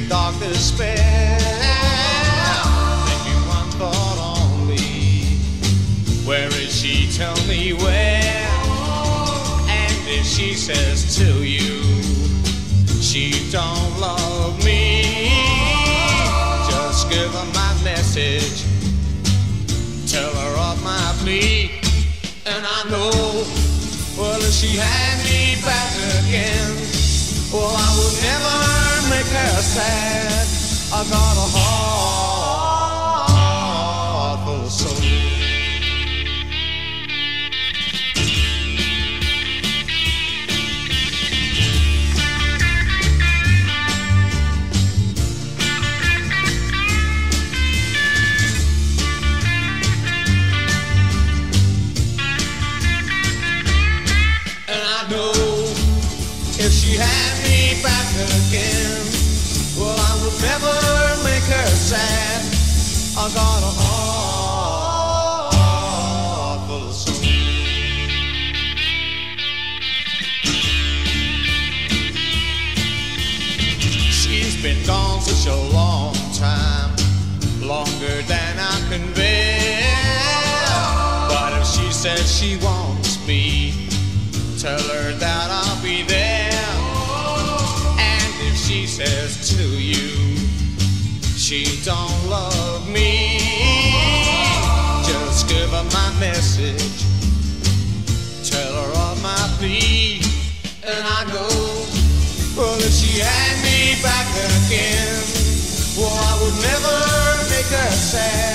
dark despair, thinking one thought only. Where is she? Tell me where. And if she says to you she don't love me, just give her my message, tell her of my plea. And I know, well, if she had me back again, well, I would never make her sad. I got a heart full of soul. If she had me back again, well, I would never make her sad. I got a heart full of soul. She's been gone such a long time, longer than I can bear. But if she says she wants me, tell her that I'll be there. And if she says to you she don't love me, just give her my message, tell her of my plea. And I know, well, if she had me back again, well, I would never make her sad.